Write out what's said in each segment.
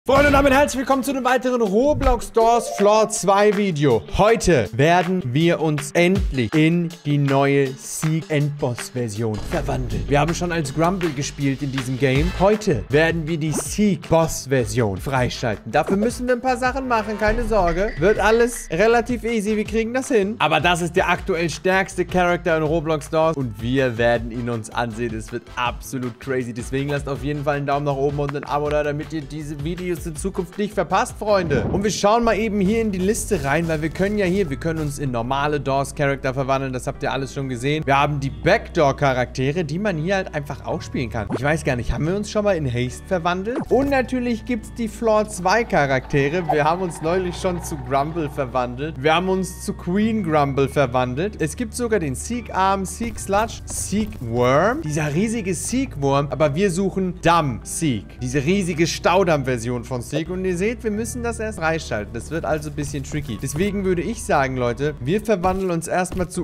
Freunde und damit herzlich willkommen zu einem weiteren Roblox Doors Floor 2 Video. Heute werden wir uns endlich in die neue Seek Endboss Version verwandeln. Wir haben schon als Grumble gespielt in diesem Game. Heute werden wir die Seek Boss Version freischalten. Dafür müssen wir ein paar Sachen machen, keine Sorge. Wird alles relativ easy, wir kriegen das hin. Aber das ist der aktuell stärkste Charakter in Roblox Doors und wir werden ihn uns ansehen. Es wird absolut crazy. Deswegen lasst auf jeden Fall einen Daumen nach oben und ein Abo da, damit ihr diese Videos in Zukunft nicht verpasst, Freunde. Und wir schauen mal eben hier in die Liste rein, weil wir können ja hier, wir können uns in normale Doors-Charakter verwandeln, das habt ihr alles schon gesehen. Wir haben die Backdoor-Charaktere, die man hier halt einfach auch spielen kann. Ich weiß gar nicht, haben wir uns schon mal in Haste verwandelt? Und natürlich gibt es die Floor 2 Charaktere. Wir haben uns neulich schon zu Grumble verwandelt. Wir haben uns zu Queen Grumble verwandelt. Es gibt sogar den Seek Arm, Seek Sludge, Seek Worm. Dieser riesige Seek Worm, aber wir suchen Dumb Seek. Diese riesige Staudamm-Version von Seek. Und ihr seht, wir müssen das erst freischalten. Das wird also ein bisschen tricky. Deswegen würde ich sagen, Leute, wir verwandeln uns erstmal zu...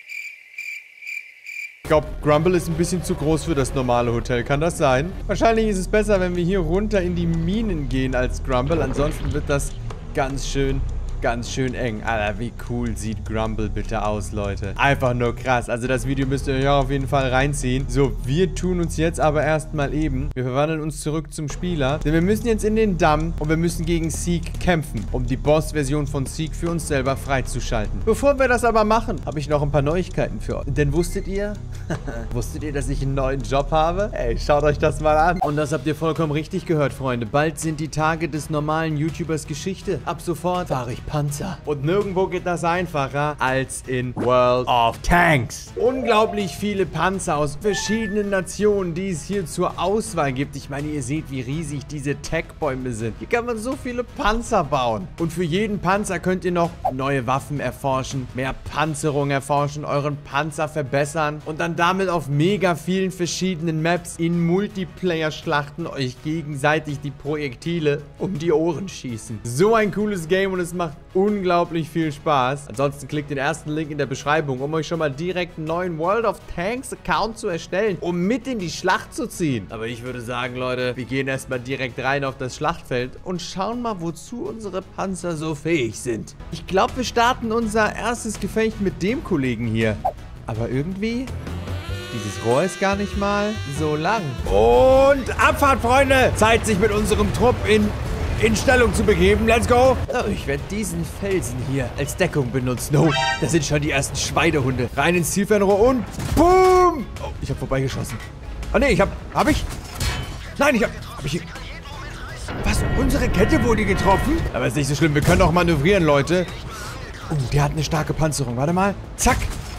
Ich glaube, Grumble ist ein bisschen zu groß für das normale Hotel. Kann das sein? Wahrscheinlich ist es besser, wenn wir hier runter in die Minen gehen als Grumble. Ansonsten wird das ganz schön eng. Alter, wie cool sieht Grumble bitte aus, Leute. Einfach nur krass. Also das Video müsst ihr euch auch auf jeden Fall reinziehen. So, wir tun uns jetzt aber erstmal eben. Wir verwandeln uns zurück zum Spieler. Denn wir müssen jetzt in den Damm und wir müssen gegen Seek kämpfen, um die Boss-Version von Seek für uns selber freizuschalten. Bevor wir das aber machen, habe ich noch ein paar Neuigkeiten für euch. Denn wusstet ihr, dass ich einen neuen Job habe? Ey, schaut euch das mal an. Und das habt ihr vollkommen richtig gehört, Freunde. Bald sind die Tage des normalen YouTubers Geschichte. Ab sofort fahre ich Panzer. Und nirgendwo geht das einfacher als in World of Tanks. Unglaublich viele Panzer aus verschiedenen Nationen, die es hier zur Auswahl gibt. Ich meine, ihr seht, wie riesig diese Tech-Bäume sind. Hier kann man so viele Panzer bauen. Und für jeden Panzer könnt ihr noch neue Waffen erforschen, mehr Panzerung erforschen, euren Panzer verbessern und dann damit auf mega vielen verschiedenen Maps in Multiplayer-Schlachten euch gegenseitig die Projektile um die Ohren schießen. So ein cooles Game und es macht unglaublich viel Spaß. Ansonsten klickt den ersten Link in der Beschreibung, um euch schon mal direkt einen neuen World of Tanks Account zu erstellen, um mit in die Schlacht zu ziehen. Aber ich würde sagen, Leute, wir gehen erstmal direkt rein auf das Schlachtfeld und schauen mal, wozu unsere Panzer so fähig sind. Ich glaube, wir starten unser erstes Gefecht mit dem Kollegen hier. Aber irgendwie... Dieses Rohr ist gar nicht mal so lang. Und Abfahrt, Freunde! Zeit, sich mit unserem Trupp in Stellung zu begeben. Let's go! Oh, ich werde diesen Felsen hier als Deckung benutzen. Oh, da sind schon die ersten Schweinehunde. Rein ins Zielfernrohr und boom! Oh, ich habe vorbeigeschossen. Oh, nee, hab ich? Nein, hab ich... Was? Unsere Kette wurde getroffen? Aber ist nicht so schlimm. Wir können auch manövrieren, Leute. Oh, der hat eine starke Panzerung. Warte mal. Zack!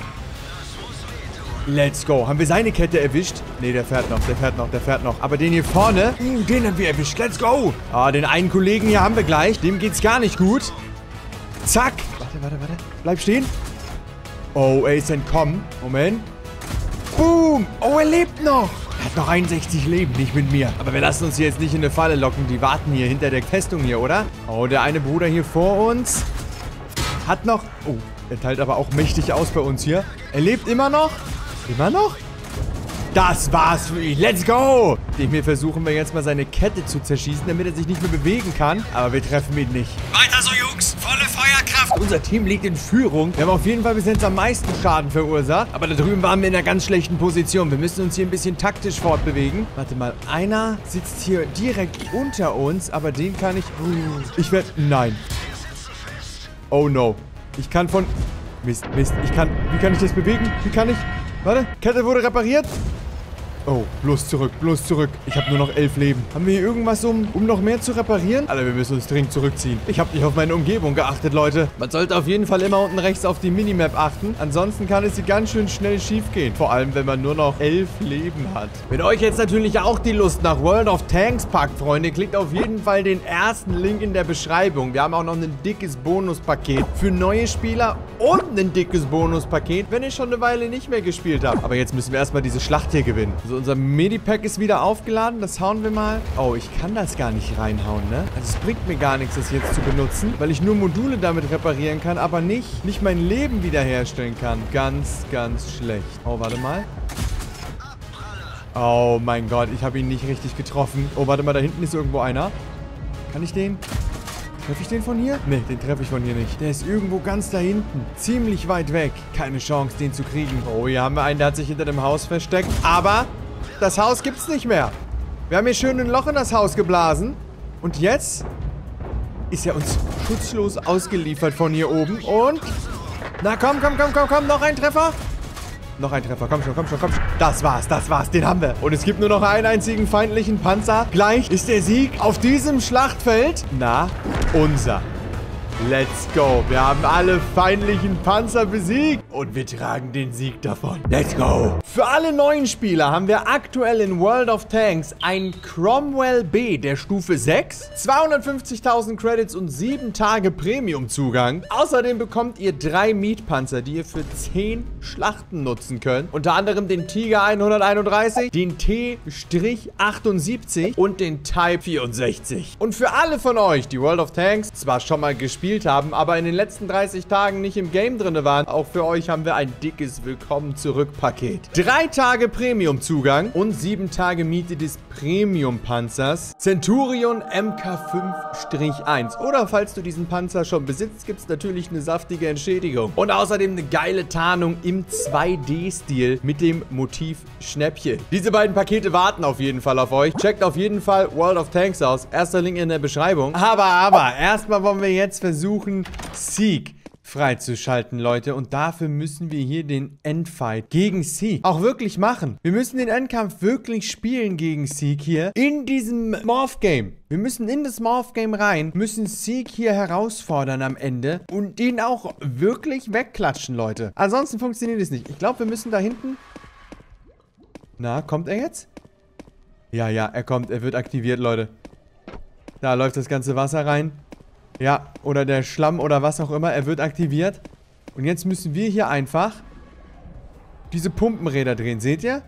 Let's go. Haben wir seine Kette erwischt? Ne, der fährt noch. Aber den hier vorne, den haben wir erwischt. Let's go. Ah, den einen Kollegen hier haben wir gleich. Dem geht's gar nicht gut. Zack. Warte. Bleib stehen. Oh, er ist entkommen. Moment. Boom. Oh, er lebt noch. Er hat noch 61 Leben, nicht mit mir. Aber wir lassen uns hier jetzt nicht in eine Falle locken. Die warten hier hinter der Festung hier, oder? Oh, der eine Bruder hier vor uns hat noch... Oh, er teilt aber auch mächtig aus bei uns hier. Er lebt immer noch. Immer noch? Das war's für ihn. Let's go! Dem hier versuchen wir jetzt mal seine Kette zu zerschießen, damit er sich nicht mehr bewegen kann. Aber wir treffen ihn nicht. Weiter so, Jungs! Volle Feuerkraft! Unser Team liegt in Führung. Wir haben auf jeden Fall bis jetzt am meisten Schaden verursacht. Aber da drüben waren wir in einer ganz schlechten Position. Wir müssen uns hier ein bisschen taktisch fortbewegen. Warte mal, einer sitzt hier direkt unter uns. Aber den kann ich... Ich werde... Nein. Oh no. Ich kann von... Mist. Wie kann ich das bewegen? Warte, Kette wurde repariert. Oh, bloß zurück. Ich habe nur noch 11 Leben. Haben wir hier irgendwas, um noch mehr zu reparieren? Alter, wir müssen uns dringend zurückziehen. Ich habe nicht auf meine Umgebung geachtet, Leute. Man sollte auf jeden Fall immer unten rechts auf die Minimap achten. Ansonsten kann es hier ganz schön schnell schief gehen. Vor allem, wenn man nur noch 11 Leben hat. Wenn euch jetzt natürlich auch die Lust nach World of Tanks packt, Freunde, klickt auf jeden Fall den ersten Link in der Beschreibung. Wir haben auch noch ein dickes Bonuspaket für neue Spieler und ein dickes Bonuspaket, wenn ihr schon eine Weile nicht mehr gespielt habt. Aber jetzt müssen wir erstmal diese Schlacht hier gewinnen. Also unser Medipack ist wieder aufgeladen. Das hauen wir mal. Oh, ich kann das gar nicht reinhauen, ne? Also es bringt mir gar nichts, das jetzt zu benutzen, weil ich nur Module damit reparieren kann, aber nicht mein Leben wiederherstellen kann. Ganz schlecht. Oh, warte mal. Oh mein Gott, ich habe ihn nicht richtig getroffen. Oh, warte mal, da hinten ist irgendwo einer. Kann ich den? Treffe ich den von hier? Ne, den treffe ich von hier nicht. Der ist irgendwo ganz da hinten. Ziemlich weit weg. Keine Chance, den zu kriegen. Oh, hier haben wir einen, der hat sich hinter dem Haus versteckt. Aber das Haus gibt's nicht mehr. Wir haben hier schön ein Loch in das Haus geblasen. Und jetzt ist er uns schutzlos ausgeliefert von hier oben. Und... Na komm, noch ein Treffer. Noch ein Treffer, komm schon. Das war's, den haben wir. Und es gibt nur noch einen einzigen feindlichen Panzer. Gleich ist der Sieg auf diesem Schlachtfeld. Na, unser. Let's go. Wir haben alle feindlichen Panzer besiegt. Und wir tragen den Sieg davon. Let's go. Für alle neuen Spieler haben wir aktuell in World of Tanks ein Cromwell B der Stufe 6, 250.000 Credits und 7 Tage Premium-Zugang. Außerdem bekommt ihr 3 Mietpanzer, die ihr für 10 Schlachten nutzen könnt. Unter anderem den Tiger 131, den T-78 und den Type 64. Und für alle von euch, die World of Tanks zwar schon mal gespielt haben, aber in den letzten 30 Tagen nicht im Game drin waren, auch für euch haben wir ein dickes Willkommen-Zurück-Paket. 3 Tage Premium-Zugang und 7 Tage Miete des Premium-Panzers Centurion MK5-1. Oder falls du diesen Panzer schon besitzt, gibt es natürlich eine saftige Entschädigung. Und außerdem eine geile Tarnung im 2D-Stil mit dem Motiv Schnäppchen. Diese beiden Pakete warten auf jeden Fall auf euch. Checkt auf jeden Fall World of Tanks aus. Erster Link in der Beschreibung. Aber, erstmal wollen wir jetzt versuchen, Sieg freizuschalten, Leute. Und dafür müssen wir hier den Endfight gegen Sieg auch wirklich machen. Wir müssen den Endkampf wirklich spielen gegen Sieg hier in diesem Morph-Game. Wir müssen in das Morph-Game rein, müssen Sieg hier herausfordern am Ende und den auch wirklich wegklatschen, Leute. Ansonsten funktioniert es nicht. Ich glaube, wir müssen da hinten... Na, kommt er jetzt? Ja, er kommt. Er wird aktiviert, Leute. Da läuft das ganze Wasser rein. Ja, oder der Schlamm oder was auch immer. Er wird aktiviert. Und jetzt müssen wir hier einfach diese Pumpenräder drehen. Seht ihr?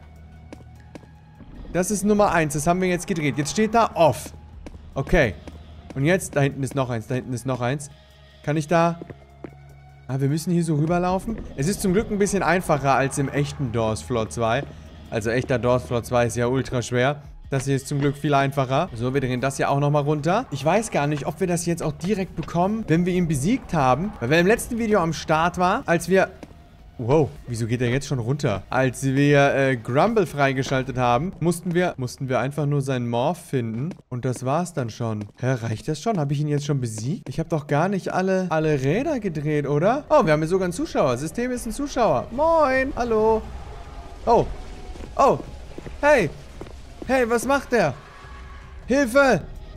Das ist Nummer 1. Das haben wir jetzt gedreht. Jetzt steht da Off. Okay. Und jetzt, da hinten ist noch eins. Da hinten ist noch eins. Kann ich da... Ah, wir müssen hier so rüberlaufen. Es ist zum Glück ein bisschen einfacher als im echten Doors Floor 2. Also echter Doors Floor 2 ist ja ultra schwer. Das hier ist zum Glück viel einfacher. So, wir drehen das hier auch nochmal runter. Ich weiß gar nicht, ob wir das jetzt auch direkt bekommen, wenn wir ihn besiegt haben. Weil wer im letzten Video am Start war, als wir... Wow, wieso geht er jetzt schon runter? Als wir Grumble freigeschaltet haben, mussten wir einfach nur seinen Morph finden. Und das war's dann schon. Hä, reicht das schon? Habe ich ihn jetzt schon besiegt? Ich habe doch gar nicht alle Räder gedreht, oder? Oh, wir haben hier sogar einen Zuschauer. System ist ein Zuschauer. Moin. Hallo. Oh. Oh. Hey. Hey, was macht der? Hilfe!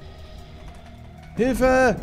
Hilfe!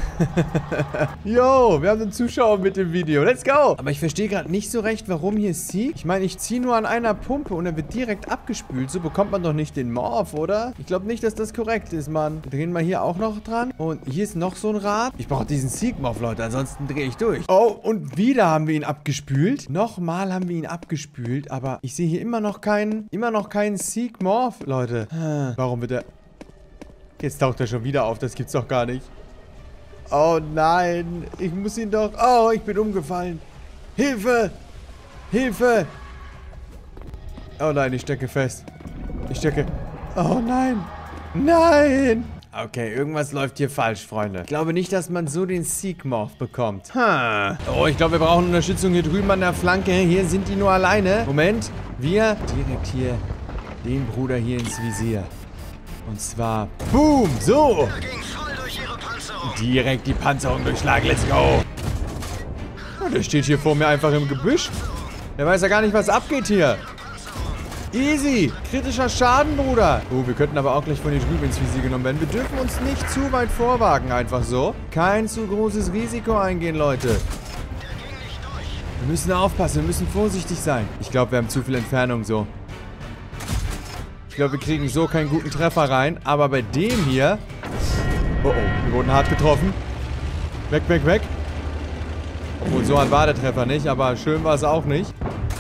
Yo, wir haben einen Zuschauer mit dem Video. Let's go! Aber ich verstehe gerade nicht so recht, warum hier Sieg. Ich meine, ich ziehe nur an einer Pumpe und er wird direkt abgespült. So bekommt man doch nicht den Morph, oder? Ich glaube nicht, dass das korrekt ist, Mann. Wir drehen mal hier auch noch dran. Und hier ist noch so ein Rad. Ich brauche diesen Sieg-Morph, Leute. Ansonsten drehe ich durch. Oh, und wieder haben wir ihn abgespült. Nochmal haben wir ihn abgespült. Aber ich sehe hier immer noch keinen Sieg-Morph, Leute. Warum wird er... Jetzt taucht er schon wieder auf. Das gibt's doch gar nicht. Oh nein, ich muss ihn doch... Oh, ich bin umgefallen. Hilfe! Hilfe! Oh nein, ich stecke fest. Ich stecke... Oh nein! Nein! Okay, irgendwas läuft hier falsch, Freunde. Ich glaube nicht, dass man so den Sieg-Morph bekommt. Oh, ich glaube, wir brauchen Unterstützung hier drüben an der Flanke. Hier sind die nur alleine. Moment, wir direkt hier den Bruder hier ins Visier. Und zwar... Boom! So! Direkt die Panzerung durchschlagen. Let's go. Oh, der steht hier vor mir einfach im Gebüsch. Der weiß ja gar nicht, was abgeht hier. Easy. Kritischer Schaden, Bruder. Oh, wir könnten aber auch gleich von hier drüben ins Visier genommen werden. Wir dürfen uns nicht zu weit vorwagen, einfach so. Kein zu großes Risiko eingehen, Leute. Wir müssen aufpassen. Wir müssen vorsichtig sein. Ich glaube, wir haben zu viel Entfernung so. Ich glaube, wir kriegen so keinen guten Treffer rein. Aber bei dem hier... Oh, wir wurden hart getroffen. Weg, weg, weg. Obwohl, so hart war der Treffer nicht, aber schön war es auch nicht.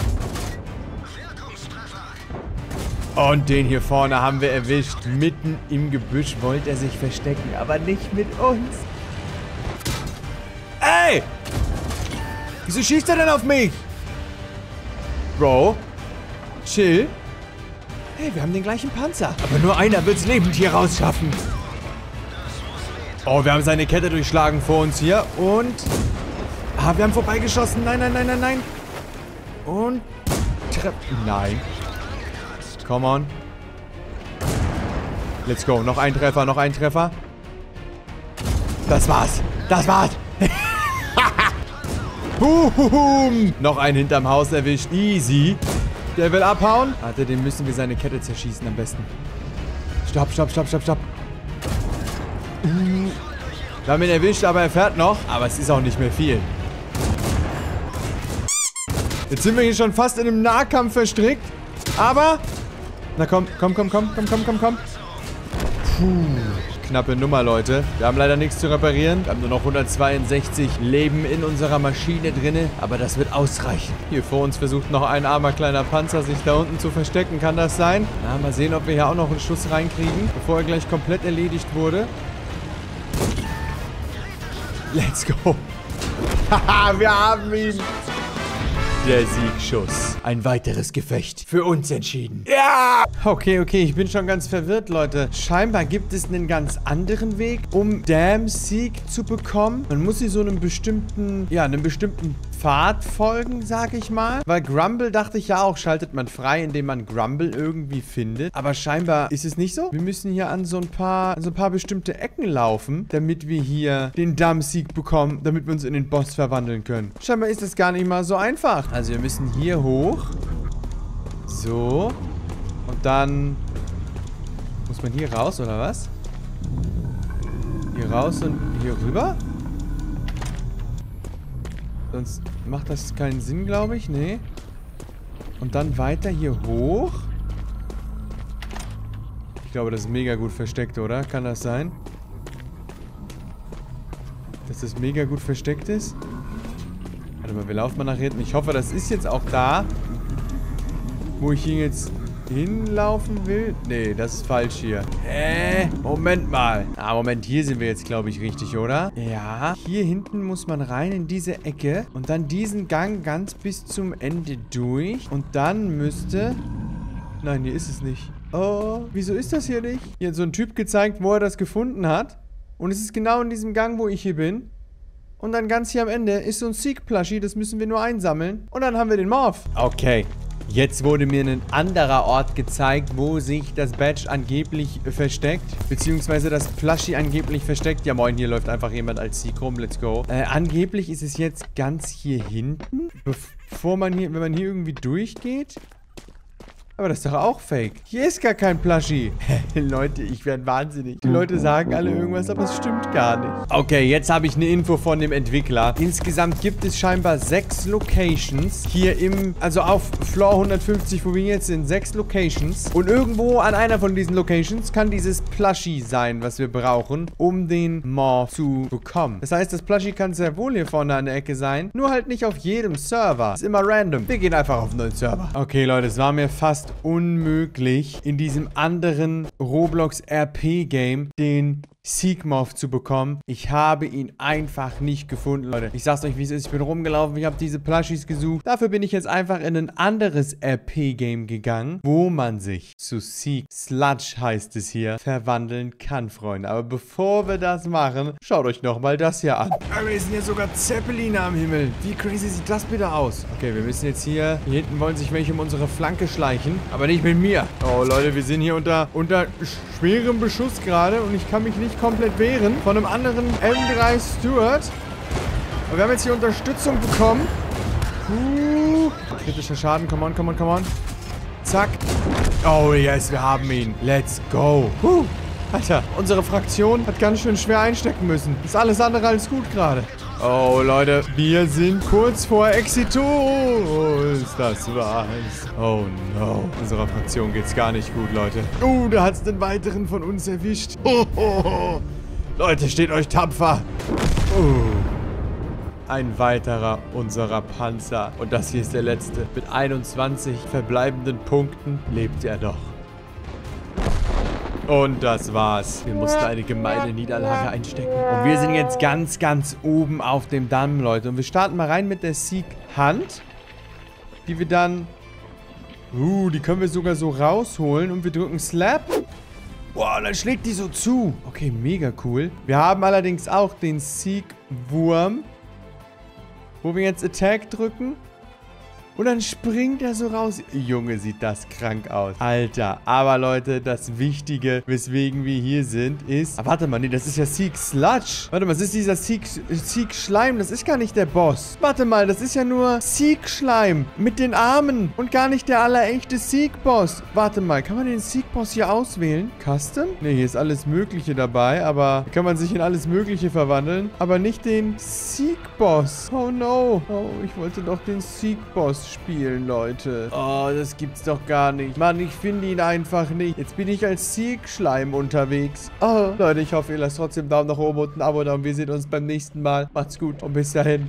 Und den hier vorne haben wir erwischt. Mitten im Gebüsch wollte er sich verstecken, aber nicht mit uns. Ey! Wieso schießt er denn auf mich? Bro. Chill. Hey, wir haben den gleichen Panzer. Aber nur einer wird's lebend hier rausschaffen. Oh, wir haben seine Kette durchschlagen vor uns hier. Und... Ah, wir haben vorbeigeschossen. Nein, nein, nein, nein, nein. Und... Nein. Come on. Let's go. Noch ein Treffer, noch ein Treffer. Das war's. Das war's. Noch einen hinterm Haus erwischt. Easy. Der will abhauen. Warte, den müssen wir seine Kette zerschießen am besten. Stopp, stopp, stopp, stopp, stopp. Wir haben ihn erwischt, aber er fährt noch. Aber es ist auch nicht mehr viel. Jetzt sind wir hier schon fast in einem Nahkampf verstrickt. Aber... Na komm, komm, komm, komm, komm, komm, komm, komm. Puh. Knappe Nummer, Leute. Wir haben leider nichts zu reparieren. Wir haben nur noch 162 Leben in unserer Maschine drinne. Aber das wird ausreichen. Hier vor uns versucht noch ein armer kleiner Panzer, sich da unten zu verstecken. Kann das sein? Na, mal sehen, ob wir hier auch noch einen Schuss reinkriegen, bevor er gleich komplett erledigt wurde. Let's go. Haha, wir haben ihn. Der Siegschuss. Ein weiteres Gefecht. Für uns entschieden. Ja! Okay, okay. Ich bin schon ganz verwirrt, Leute. Scheinbar gibt es einen ganz anderen Weg, um Dam-Seek zu bekommen. Man muss hier so einem bestimmten, einem bestimmten Pfad folgen, sag ich mal. Weil Grumble, dachte ich ja auch, schaltet man frei, indem man Grumble irgendwie findet. Aber scheinbar ist es nicht so. Wir müssen hier an so ein paar bestimmte Ecken laufen, damit wir hier den Dam-Seek bekommen, damit wir uns in den Boss verwandeln können. Scheinbar ist das gar nicht mal so einfach. Also wir müssen hier hoch. So. Und dann... Muss man hier raus, oder was? Hier raus und hier rüber? Sonst macht das keinen Sinn, glaube ich. Nee. Und dann weiter hier hoch. Ich glaube, das ist mega gut versteckt, oder? Kann das sein? Dass das mega gut versteckt ist? Warte mal, wir laufen mal nach hinten. Ich hoffe, das ist jetzt auch da, wo ich hier jetzt hinlaufen will. Nee, das ist falsch hier. Moment mal. Ah, Moment, hier sind wir jetzt, glaube ich, richtig, oder? Ja. Hier hinten muss man rein in diese Ecke und dann diesen Gang ganz bis zum Ende durch. Und dann müsste... Nein, hier ist es nicht. Oh, wieso ist das hier nicht? Hier hat so ein Typ gezeigt, wo er das gefunden hat. Und es ist genau in diesem Gang, wo ich hier bin. Und dann ganz hier am Ende ist so ein Seek-Plushie, das müssen wir nur einsammeln. Und dann haben wir den Morph. Okay. Jetzt wurde mir ein anderer Ort gezeigt, wo sich das Badge angeblich versteckt. Beziehungsweise das Plushie angeblich versteckt. Ja moin, hier läuft einfach jemand als Seek rum. Let's go. Angeblich ist es jetzt ganz hier hinten. Bevor man hier, wenn man hier irgendwie durchgeht. Aber das ist doch auch fake. Hier ist gar kein Plushie. Leute, ich werde wahnsinnig. Die Leute sagen alle irgendwas, aber es stimmt gar nicht. Okay, jetzt habe ich eine Info von dem Entwickler. Insgesamt gibt es scheinbar 6 Locations. Hier also auf Floor 150, wo wir jetzt sind, 6 Locations. Und irgendwo an einer von diesen Locations kann dieses Plushie sein, was wir brauchen, um den Morph zu bekommen. Das heißt, das Plushie kann sehr wohl hier vorne an der Ecke sein. Nur halt nicht auf jedem Server. Ist immer random. Wir gehen einfach auf einen neuen Server. Okay, Leute, es war mir fast unmöglich, in diesem anderen Roblox RP-Game den Seek-Morph zu bekommen. Ich habe ihn einfach nicht gefunden, Leute. Ich sag's euch, wie es ist. Ich bin rumgelaufen, ich habe diese Plushies gesucht. Dafür bin ich jetzt einfach in ein anderes RP-Game gegangen, wo man sich zu Seek Sludge, heißt es hier, verwandeln kann, Freunde. Aber bevor wir das machen, schaut euch nochmal das hier an. Aber hier sind ja sogar Zeppeline am Himmel. Wie crazy sieht das bitte aus? Okay, wir müssen jetzt hier hinten wollen sich welche um unsere Flanke schleichen, aber nicht mit mir. Oh, Leute, wir sind hier unter schwerem Beschuss gerade und ich kann mich nicht komplett wehren von einem anderen M3 Stuart. Aber wir haben jetzt hier Unterstützung bekommen. Kritischer Schaden. Come on, come on, come on. Zack. Oh, yes, wir haben ihn. Let's go. Alter, unsere Fraktion hat ganz schön schwer einstecken müssen. Ist alles andere als gut gerade. Oh, Leute, wir sind kurz vor Exitus. Das war's. Oh, no. Unserer Fraktion geht's gar nicht gut, Leute. Da hat's den weiteren von uns erwischt. Leute, steht euch tapfer. Ein weiterer unserer Panzer. Und das hier ist der letzte. Mit 21 verbleibenden Punkten lebt er doch. Und das war's. Wir mussten eine gemeine Niederlage einstecken. Und wir sind jetzt ganz, ganz oben auf dem Damm, Leute. Und wir starten mal rein mit der Seek Hand. Die wir dann... die können wir sogar so rausholen. Und wir drücken Slap. Wow, dann schlägt die so zu. Okay, mega cool. Wir haben allerdings auch den Seek-Wurm, wo wir jetzt Attack drücken. Und dann springt er so raus. Junge, sieht das krank aus. Alter, aber Leute, das Wichtige, weswegen wir hier sind, ist... Ah, warte mal, nee, das ist ja Seek Sludge. Warte mal, das ist dieser Seek Schleim. Das ist gar nicht der Boss. Warte mal, das ist ja nur Seek Schleim mit den Armen und gar nicht der allerechte Seek Boss. Warte mal, kann man den Seek Boss hier auswählen? Custom? Nee, hier ist alles Mögliche dabei, aber hier kann man sich in alles Mögliche verwandeln. Aber nicht den Seek Boss. Oh no. Oh, ich wollte doch den Seek Boss spielen, Leute. Oh, das gibt's doch gar nicht. Mann, ich finde ihn einfach nicht. Jetzt bin ich als Seek-Schleim unterwegs. Oh, Leute, ich hoffe, ihr lasst trotzdem einen Daumen nach oben und ein Abo da und wir sehen uns beim nächsten Mal. Macht's gut und bis dahin.